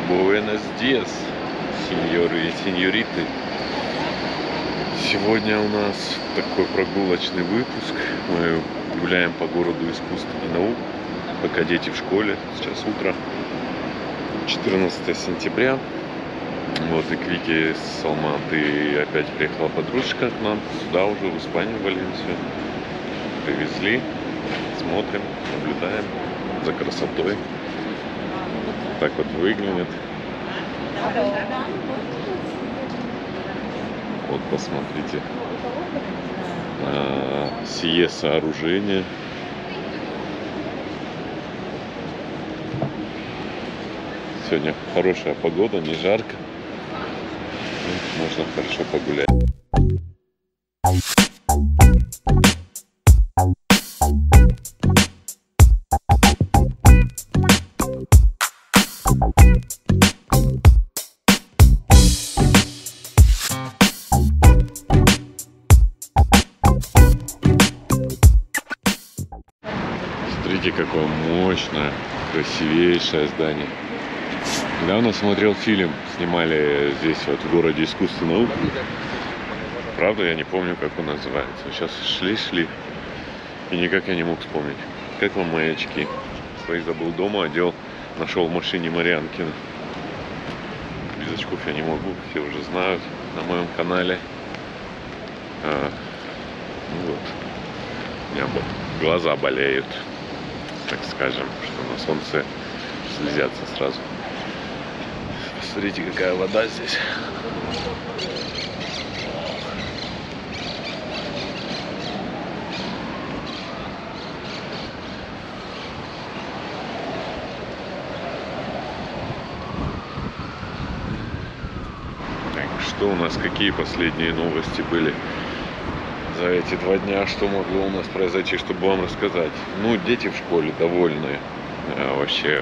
Буэнос диас, сеньоры и сеньориты. Сегодня у нас такой прогулочный выпуск. Мы гуляем по городу искусств и наук, пока дети в школе. Сейчас утро, 14 сентября. Вот и к Вике с Алматы опять приехала подружка к нам сюда уже, в Испанию, в Валенсию. Привезли, смотрим, наблюдаем за красотой. Так вот выглядит. Вот посмотрите, сие сооружение. Сегодня хорошая погода, не жарко. Можно хорошо погулять. Смотрите, какое мощное, красивейшее здание. Недавно смотрел фильм, снимали здесь вот в городе искусств и наук. Правда, я не помню, как он называется. Сейчас шли, и никак я не мог вспомнить. Как вам мои очки? Свои забыл дома, одел, нашел в машине Марианкина. Без очков я не могу, все уже знают на моем канале. Ну вот, у меня глаза болеют, так скажем, что на солнце слезятся сразу. Посмотрите, какая вода здесь. Так, что у нас, какие последние новости были за эти 2 дня? Что могло у нас произойти, чтобы вам рассказать? Ну, дети в школе довольны. Вообще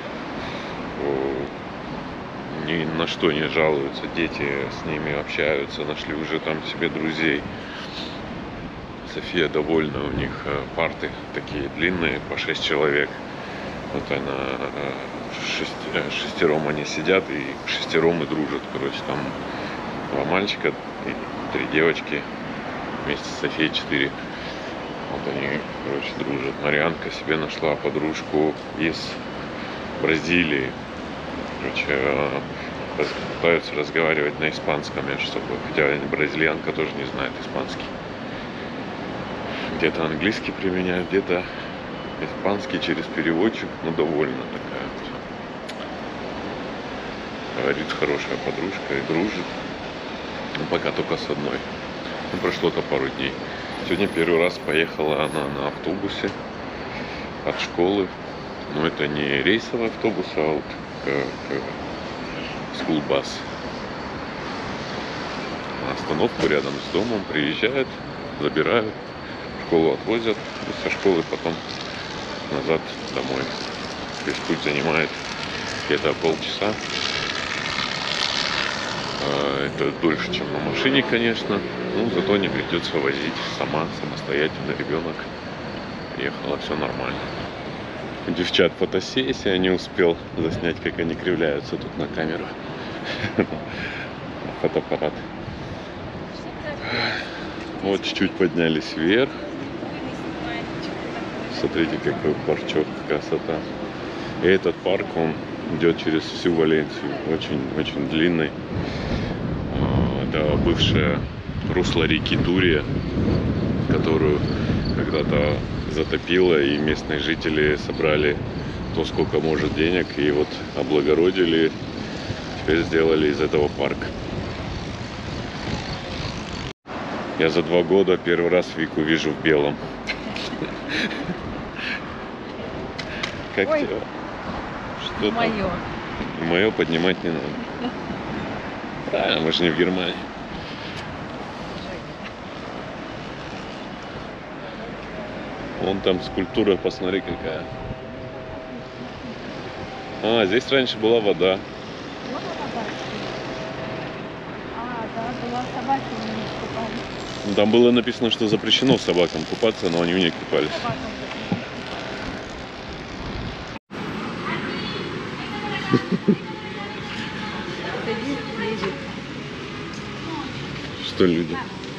ни на что не жалуются. Дети с ними общаются, нашли уже там себе друзей. София довольна, у них парты такие длинные, по 6 человек. Вот она, шестером они сидят, и шестером и дружат. Короче, там 2 мальчика и 3 девочки. Вместе с Софией 4. Вот они, короче, дружат. Марианка себе нашла подружку из Бразилии. Короче, пытаются разговаривать на испанском между собой. Хотя бразильянка тоже не знает испанский. Где-то английский применяют, где-то испанский через переводчик. Ну, довольно такая. Говорит, хорошая подружка и дружит. Ну, пока только с одной. Ну, прошло-то пару дней. Сегодня первый раз поехала она на автобусе от школы. Но это не рейсовый автобус, а вот скулбас. На остановку рядом с домом приезжают, забирают, в школу отвозят, и со школы потом назад домой. Весь путь занимает где-то полчаса. Это дольше, чем на машине, конечно. Ну, зато не придется возить самостоятельно. Ребенок ехала, все нормально. У девчат фотосессия, не успел заснять, как они кривляются тут на камеру. Фотоаппарат. Вот чуть-чуть поднялись вверх. Смотрите, какой парчок, красота. И этот парк, он идет через всю Валенсию. Очень длинный. Это бывшее русло реки Турия, которую когда-то затопило, и местные жители собрали то, сколько может денег, и вот облагородили, теперь сделали из этого парк. Я за 2 года первый раз Вику вижу в белом. Как тебе? Что мое. Мое поднимать не надо. Правильно, мы же не в Германии. Вон там скульптура, посмотри, какая. А, здесь раньше была вода. Была собаки, не купались. Там было написано, что запрещено собакам купаться, но они в ней купались. Что люди?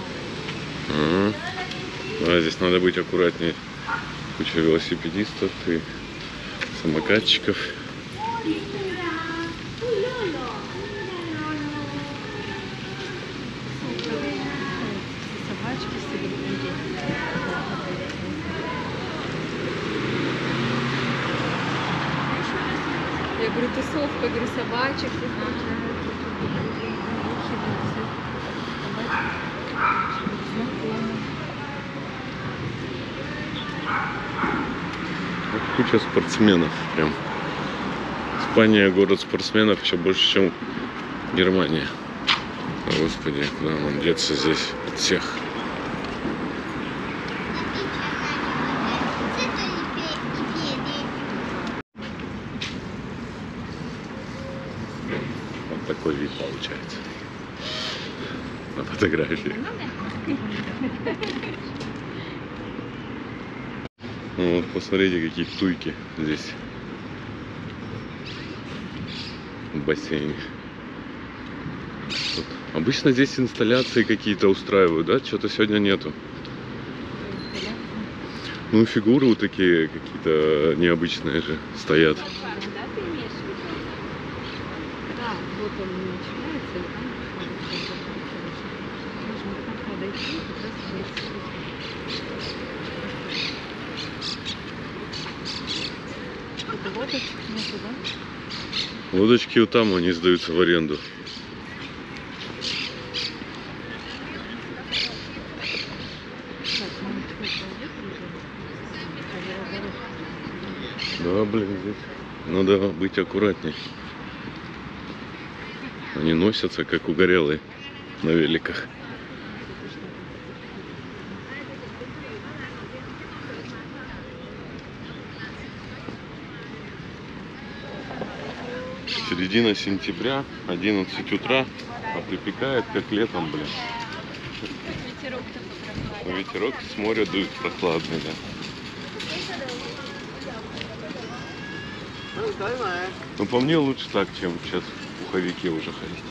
А, здесь надо быть аккуратнее. Куча велосипедистов и самокатчиков. Я говорю, тусовка, говорю, собачек. Куча спортсменов прям. Испания город спортсменов еще больше, чем Германия. О, Господи, куда нам деться здесь от всех? Вот такой вид получается на фотографии. Ну вот посмотрите, какие туйки здесь в бассейне. Вот. Обычно здесь инсталляции какие-то устраивают, да? Что-то сегодня нету. Ну фигуры вот такие какие-то необычные же стоят. Да, ты имеешь в виду? Да, вот он начинается, и там можно подойти, как раз здесь. Это лодочки нету, да? Лодочки вот там, они сдаются в аренду. Да, блин, здесь надо быть аккуратней. Они носятся, как угорелые на великах. Середина сентября, 11 утра, а припекает, как летом, блин. Ветерок с моря дует прохладный, да. Ну, по мне лучше так, чем сейчас в пуховике уже ходить.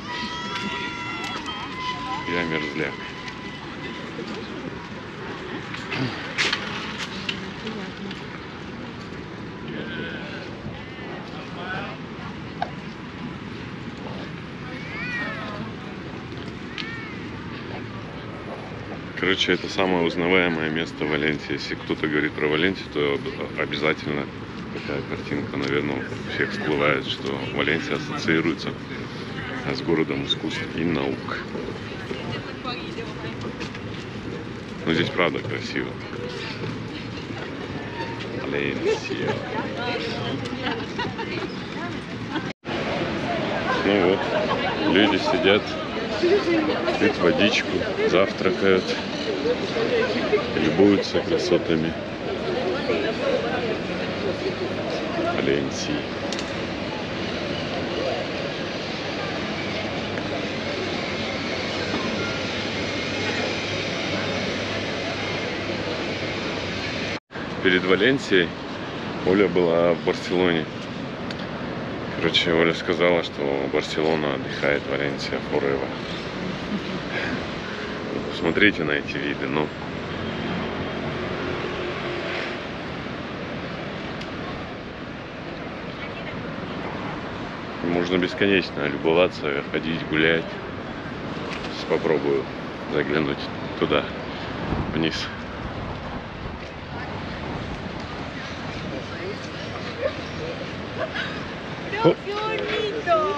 Я мерзляк. Короче, это самое узнаваемое место Валенсии. Если кто-то говорит про Валенсию, то обязательно такая картинка, наверное, у всех всплывает, что Валенсия ассоциируется с городом искусств и наук. Но здесь правда красиво. Валенсия. Ну вот, люди сидят, пьют водичку, завтракают, любуются красотами Валенсии. Перед Валенсией Оля была в Барселоне. Короче, Оля сказала, что Барселона отдыхает, Валенсия forever. Посмотрите на эти виды, ну. Можно бесконечно любоваться, ходить, гулять. Сейчас попробую заглянуть туда, вниз. ¡Qué bonito!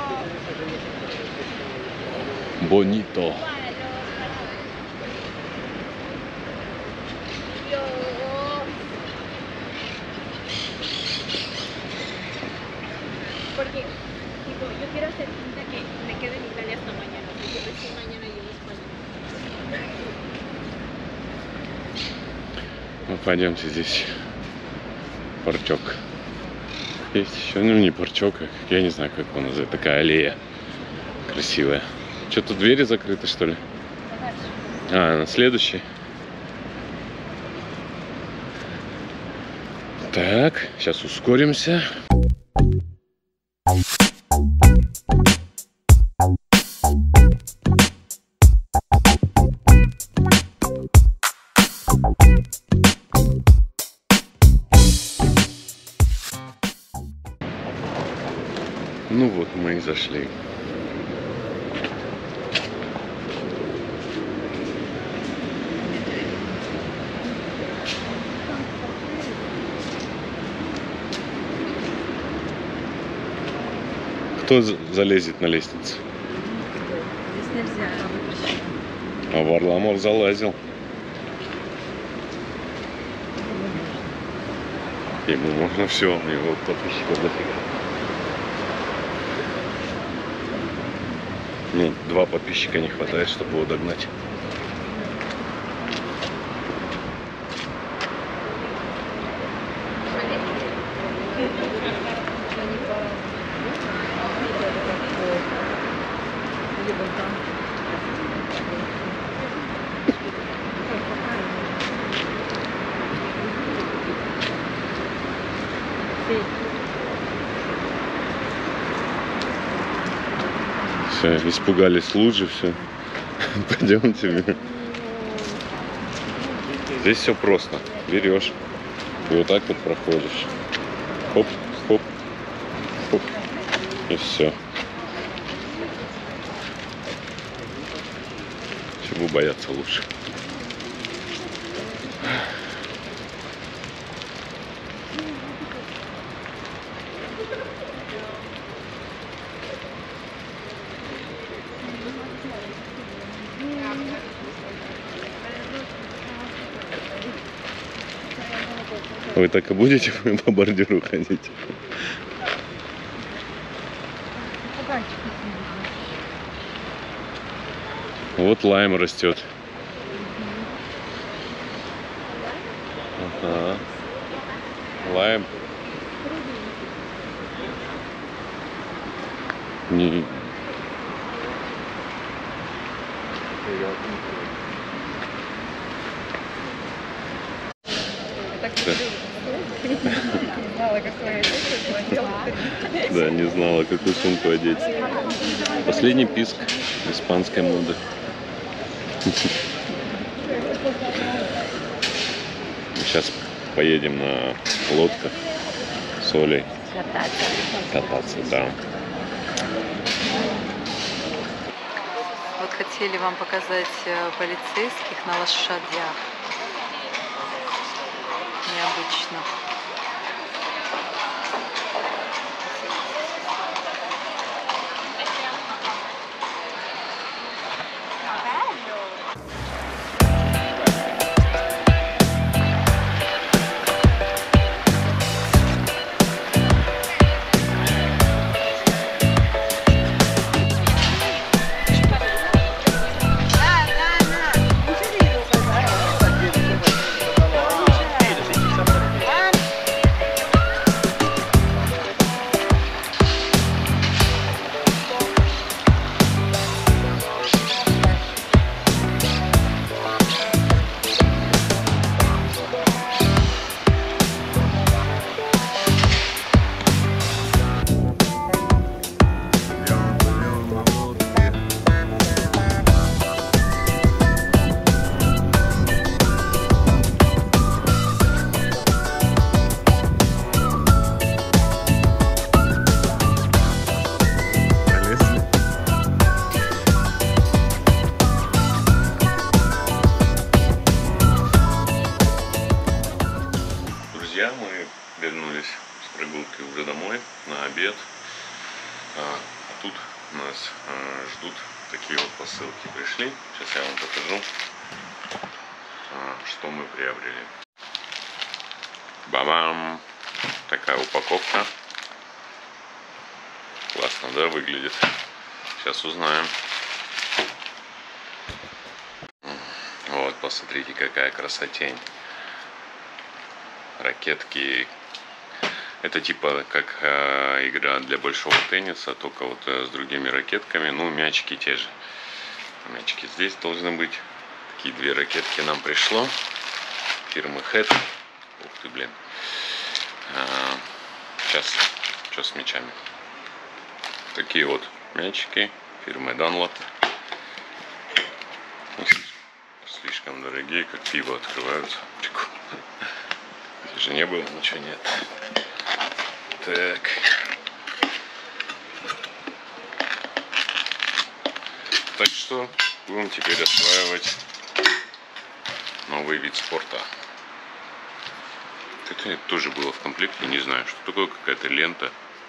Bonito. Porque, tipo, yo quiero hacer pinta que me quede en Italia hasta mañana, porque recién mañana llego a España. Ну, пойдемте, здесь парчок. Есть еще, ну не парчок, я не знаю, как он называется, такая аллея красивая. Что, тут двери закрыты, что ли? А, на следующий. Так, сейчас ускоримся. Ну вот мы и зашли. Кто залезет на лестницу? Здесь нельзя. А Варламов залазил. Ему можно все, у него подписчиков дофига. Ну, 2 подписчика не хватает, чтобы его догнать. Все, испугались лужи, все. Пойдемте. Здесь все просто. Берешь и вот так вот проходишь. Хоп, хоп, хоп. И все. Чего бояться лучше? Вы так и будете по бордюру ходить? Вот лайм растет. Ага. Лайм. Не. Да, не знала, какую сумку одеть. Последний писк испанской моды. Сейчас поедем на лодках с Олей. Кататься, да. Вот хотели вам показать полицейских на лошадях. Необычно. Мы вернулись с прогулки уже домой на обед, а тут нас ждут такие вот посылки. Пришли, сейчас я вам покажу, что мы приобрели. Бабам! Такая упаковка. Классно, да, выглядит? Сейчас узнаем. Вот, посмотрите, какая красотень. Ракетки. Это типа как игра для большого тенниса, только вот с другими ракетками. Ну, мячики те же. Мячики здесь должны быть. Такие 2 ракетки нам пришло. Фирмы Head. Ух ты, блин. Сейчас, что с мячами? Такие вот мячики фирмы Dunlop. Слишком дорогие, как пиво открываются. Здесь же не было, ничего нет. Так. Так что будем теперь осваивать новый вид спорта. Это тоже было в комплекте, не знаю, что такое, какая-то лента.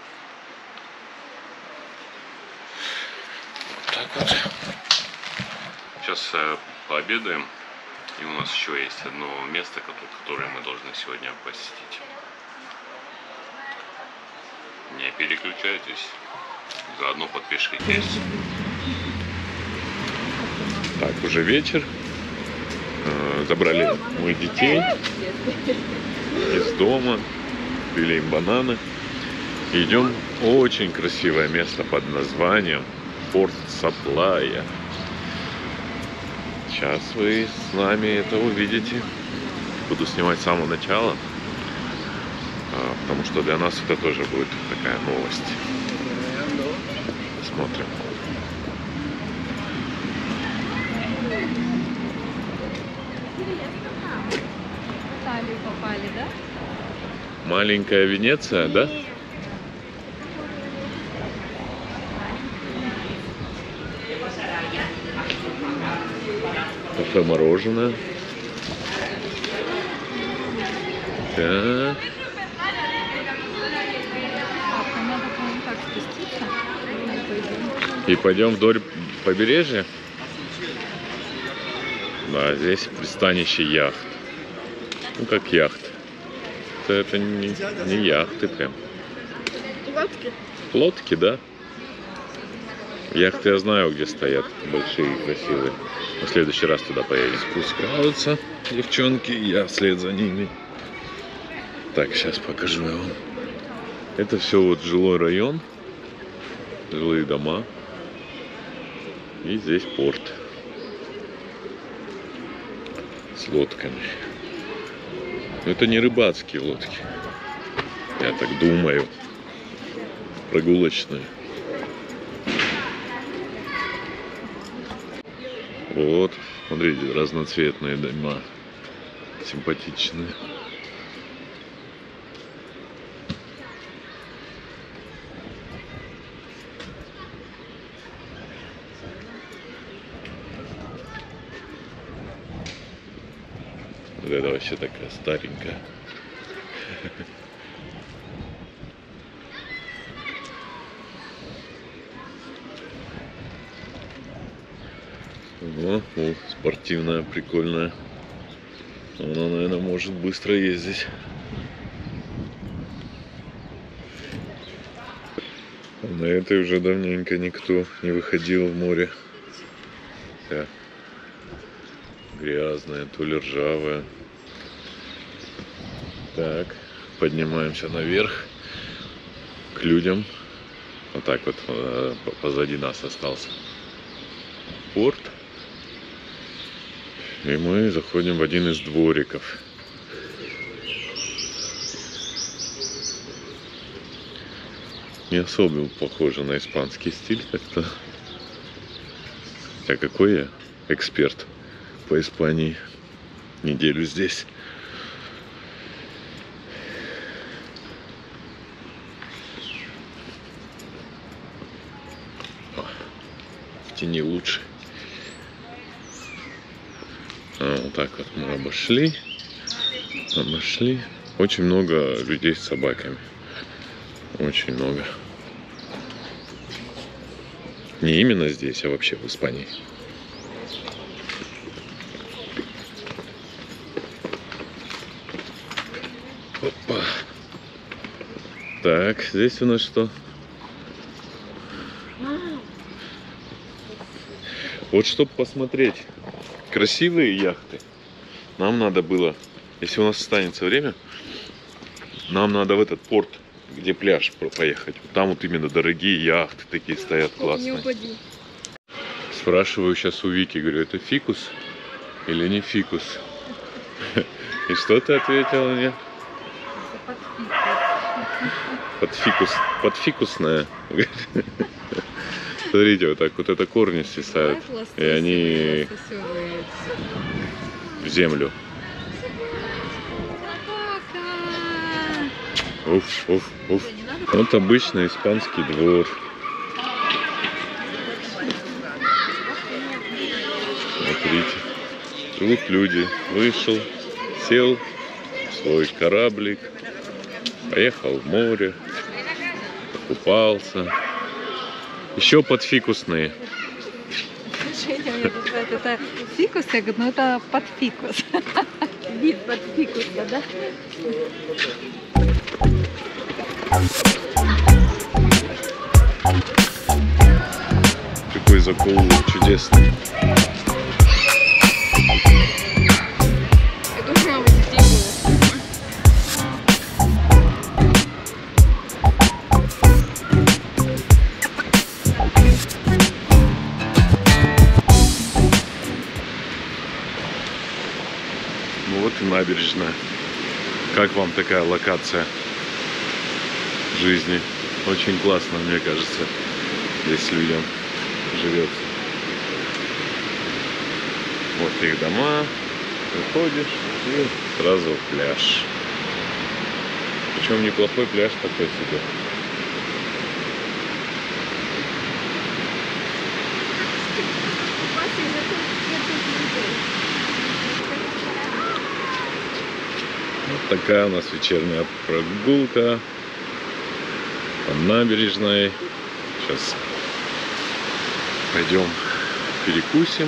Вот так вот. Сейчас пообедаем. И у нас еще есть одно место, которое мы должны сегодня посетить. Не переключайтесь, заодно подпишитесь. Так, уже вечер. Забрали моих детей из дома, купили им бананы. Идем в очень красивое место под названием Порт Саплая. Сейчас вы с нами это увидите. Буду снимать с самого начала, потому что для нас это тоже будет такая новость. Смотрим. В Италию попали, да? Маленькая Венеция, да? Кафе мороженое. Так. Надо, по-моему, так спуститься. И пойдем вдоль побережья. Да, здесь пристанище яхт. Ну, как яхт. Это не яхты прям. Лодки. Лодки, да? Яхты я знаю, где стоят. Большие, красивые. В следующий раз туда поедем. Спускаются девчонки, я вслед за ними. Так, сейчас покажу я вам. Это все вот жилой район. Жилые дома. И здесь порт. С лодками. Но это не рыбацкие лодки. Я так думаю. Прогулочные. Вот, смотрите, разноцветные дома. Симпатичные. Вот это вообще такая старенькая. О, спортивная, прикольная. Она, наверное, может быстро ездить. А на этой уже давненько никто не выходил в море. Вся грязная, то ли ржавая. Так, поднимаемся наверх к людям. Вот так вот позади нас остался порт. И мы заходим в один из двориков. Не особо похоже на испанский стиль как-то. Хотя какой я эксперт по Испании. Неделю здесь. В тени лучше. Вот так вот мы обошли. Очень много людей с собаками. Очень много. Не именно здесь, а вообще в Испании. Опа. Так, здесь у нас что? Вот чтобы посмотреть красивые яхты, нам надо было, если у нас останется время, нам надо в этот порт, где пляж, поехать. Там вот именно дорогие яхты такие стоят, классные. Не упади. Спрашиваю сейчас у Вики, говорю, это фикус или не фикус? И что ты ответила мне? Подфикусная. Смотрите, вот так вот это корни свисают, и они в землю. Уф, уф, уф. Вот обычный испанский двор. Смотрите, живут люди. Вышел, сел в свой кораблик, поехал в море, покупался. Еще под фикусные. Женя мне называет это фикус, я говорю, ну это под фикус. Вид под фикус, да? Какой закол чудесный. Это уже мама детей было. Ну вот и набережная. Как вам такая локация жизни? Очень классно, мне кажется, здесь людям живется. Вот их дома, выходишь и сразу пляж. Причем неплохой пляж такой себе. Вот такая у нас вечерняя прогулка по набережной. Сейчас пойдем перекусим.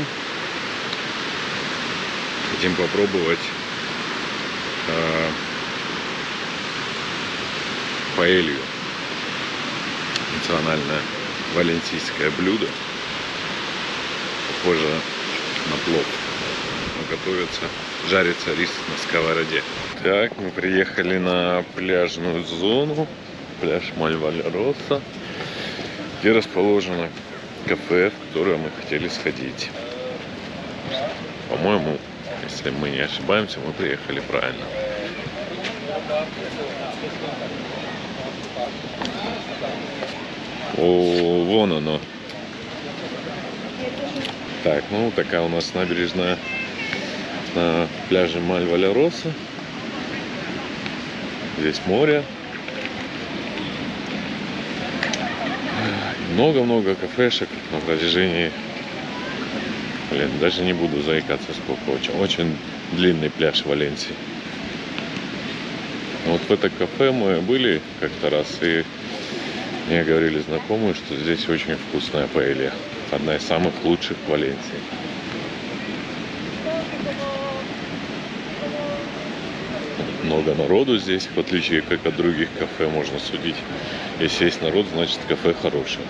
Хотим попробовать паэлью. Национальное валенсийское блюдо. Похоже на плов. Но готовится, жарится рис на сковороде. Так, мы приехали на пляжную зону. Пляж Мальвальяроса, где расположено кафе, в которое мы хотели сходить. По-моему, если мы не ошибаемся, мы приехали правильно. О, вон оно. Так, ну такая у нас набережная на пляже Мальвальяроса. Здесь море. Много-много кафешек на протяжении, даже не буду заикаться сколько, очень длинный пляж Валенсии. Вот в это кафе мы были как-то раз, и мне говорили знакомые, что здесь очень вкусная паэлья, одна из самых лучших в Валенсии. Много народу здесь, в отличие как от других кафе, можно судить. Если есть народ, значит кафе хорошее.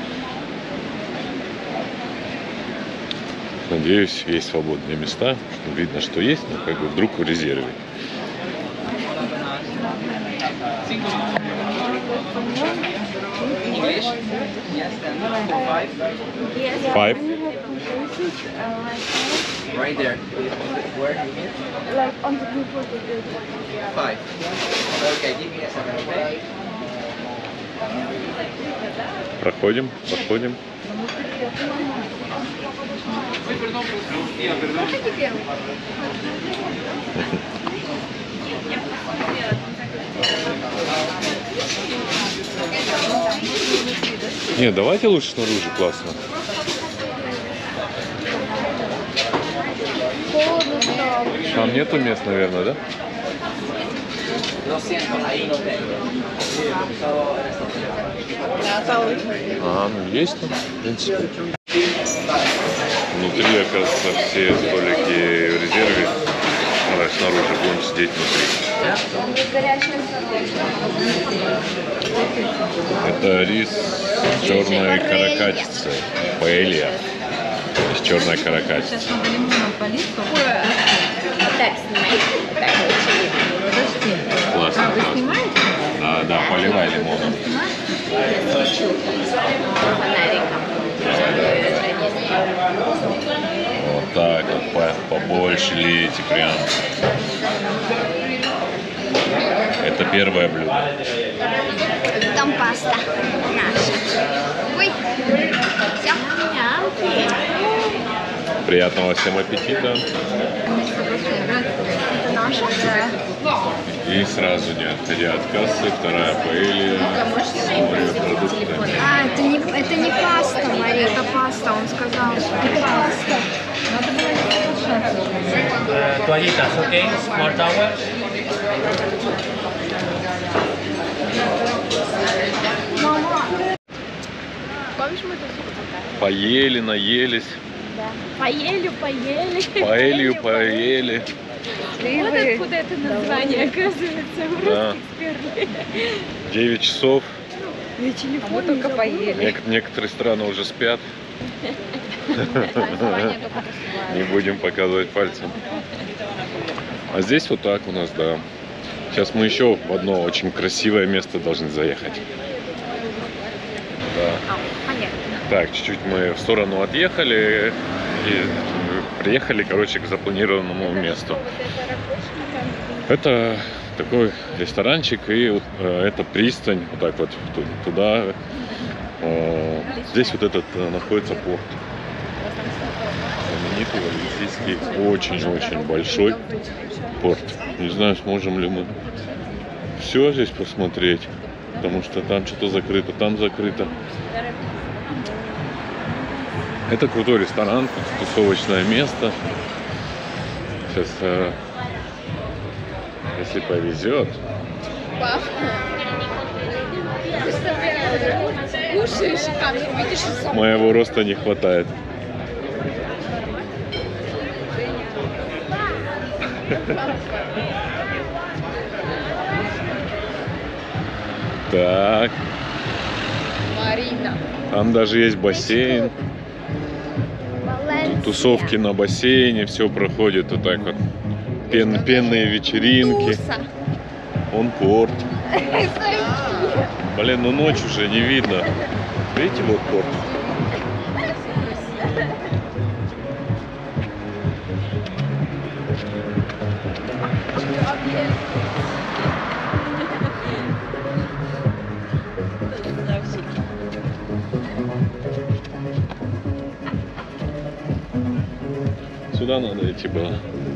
Надеюсь, есть свободные места. Видно, что есть, но как бы вдруг в резерве. Five? Right there. Where? Like on the people. 5. Okay, give me a second, okay? Проходим. Не, давайте лучше снаружи, классно. Холодно стало. Там нету мест, наверное, да? Lo siento, ahí no tengo. Solo en esta А, ну есть там, в принципе. Внутри, оказывается, все столики в резерве. Давай снаружи будем сидеть внутри. Это рис с черной каракатицей. Паэлья. С черной каракатицей. Сейчас надо лимоном полить. Так, снимайте. Так, очевидно. Подожди. Классно, А, вы классно. снимаете? Да, поливай лимоном. Свечу фонариком. Вот так вот, побольше лейте прям. Это первое блюдо. Там паста наша. Ой, все. Приятного всем аппетита. Это наша? И сразу не отходя от кассы, вторая паэлья с морепродуктами. А, это не паста, Мария, это паста, он сказал. Это паста. Надо было toallitas, ¿ok? Small towel. Помнишь, мы тут покатались? Поели, наелись, Да. Поели. поели. Вот откуда это название, оказывается, в Да. русских сперли. 9 часов. Я телефон А мы только поели. Некоторые страны уже спят. Название только присылают. Не будем показывать пальцем. А здесь вот так у нас, да. Сейчас мы еще в одно очень красивое место должны заехать. Да. Понятно. Так, чуть-чуть мы в сторону отъехали и приехали, короче, к запланированному месту. Это такой ресторанчик, и это пристань, вот так вот туда. Здесь вот этот находится порт. Знаменитый валенсийский, очень-очень большой порт. Не знаю, сможем ли мы все здесь посмотреть, потому что там что-то закрыто, там закрыто. Это крутой ресторан, тусовочное место. Сейчас, если повезет. Кушаешь, как видишь, сам. Моего роста не хватает. Так, Марина. там даже есть бассейн. Тусовки на бассейне, все проходит вот так вот. Пенные вечеринки. Он порт. Блин, ну ночь уже не видно. Видите, вот порт. Сюда надо идти было.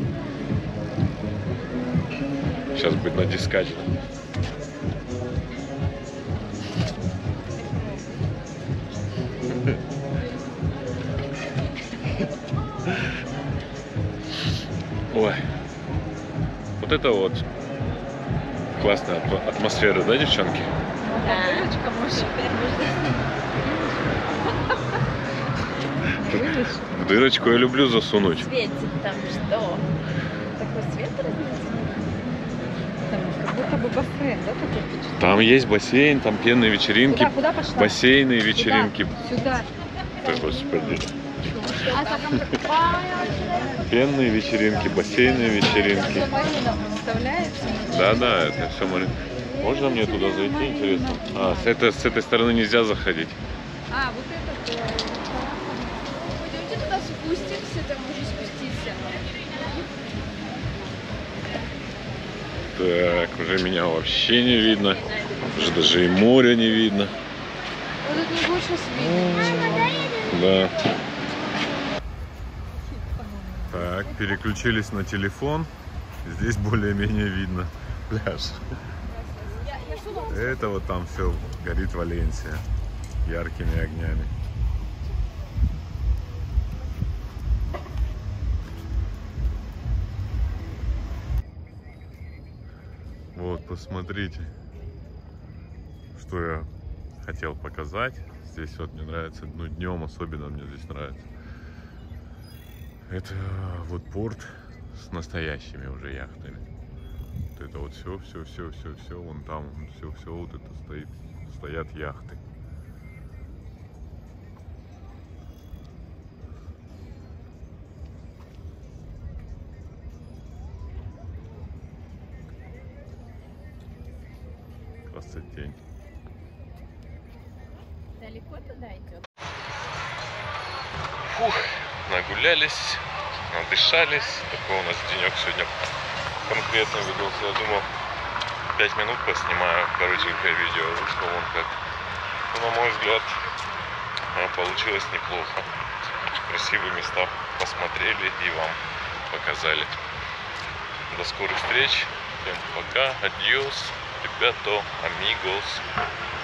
Сейчас будет натискать. Ой. Вот это вот классная атмосфера, да, девчонки? В дырочку я люблю засунуть. Светит там что? Такой свет разница? Там как будто бы бассейн, да, такой впечатление? Там есть бассейн, там пенные вечеринки, Куда пошла? бассейны, вечеринки. Сюда. Ой, господи. Пенные вечеринки, бассейные вечеринки. Марина, представляете? Да, это все Марина. Можно мне туда зайти, интересно? А, с этой стороны нельзя заходить. А, вот это. Пойдемте туда спустимся, там уже спуститься. Так, уже меня вообще не видно. Уже даже и моря не видно. Вот это не будет сейчас видно. Да. Так, переключились на телефон. Здесь более-менее видно пляж. Это вот там все горит Валенсия яркими огнями. Вот, посмотрите, что я хотел показать. Здесь вот мне нравится, ну, днем особенно мне здесь нравится. Это вот порт с настоящими уже яхтами. Вот это вот все, вон там, все вот это стоят яхты. Красотень. Далеко туда идет? Фух, нагулялись, надышались. Такой у нас денек сегодня конкретно выдался. Я думал, 5 минут поснимаю коротенькое видео. Вышло вон как. Но, на мой взгляд, получилось неплохо. Красивые места посмотрели и вам показали. До скорых встреч. Всем пока. Адьос. Ребята, амигос.